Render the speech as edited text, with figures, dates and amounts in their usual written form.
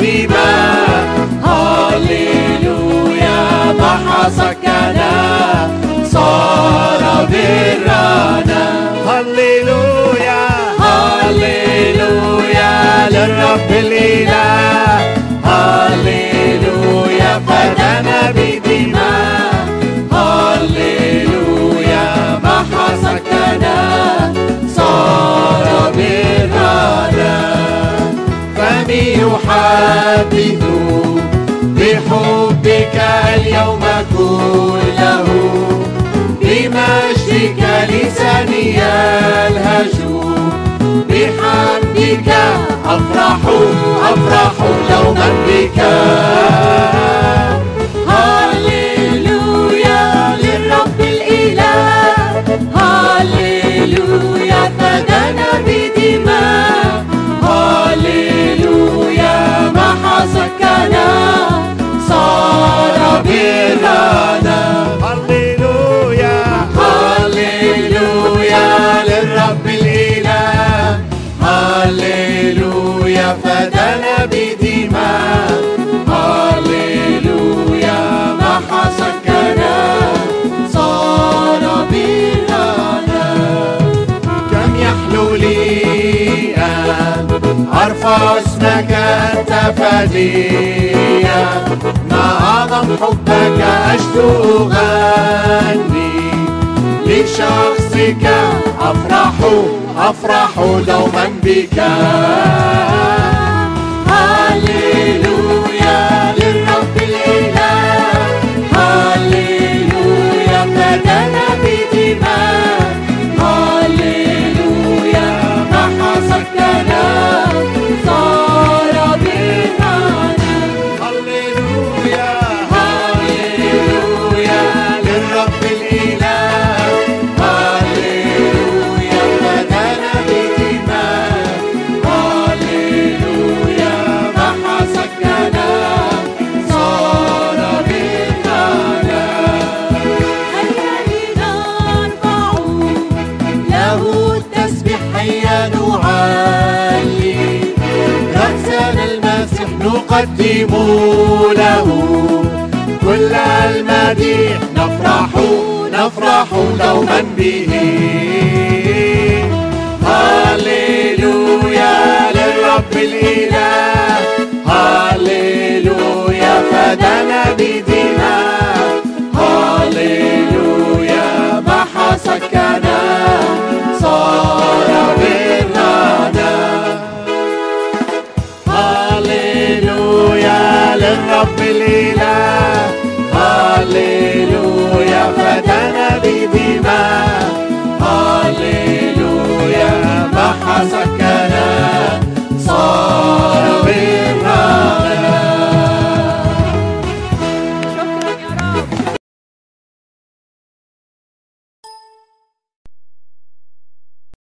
بدماء. هللويا محى سكنا صار برنا. هللويا هللويا للرب الإله. هللويا فدانا بدماء. هللويا محى سكنا صار برنا. فمن يحدث بحبك اليوم كله، بمجدك لساني يلهج، بحمدك أفرح أفرح دوما بك. هللويا للرب الإله. هللويا فدانا بدماء. هللويا محى سكنا صار برنا. هللويا هللويا للرب الإله. هللويا فدانا بدماء. هللويا محى سكنا صار برنا. كم يحلو لي أن أرفع اسمك أنت فديا، ما أعظم حبك أشدو أغني، لشخصك أفرح أفرح دوما بك. هللويا للرب الإله. هللويا فدانا بدماء. هللويا محى سكنا صار برنا. هللويا هللويا للرب الإله. هللويا فدانا بدماء. هللويا محى سكنا صار برنا. هيا لنرفع له التسبيح، هيا نعلي رأسنا المسيح، نقدم له كل المديح، نفرح نفرح دوما به. هللويا للرب الإله. هللويا فدانا بدماء. هللويا محى سكنا صار برنا. هللويا للرب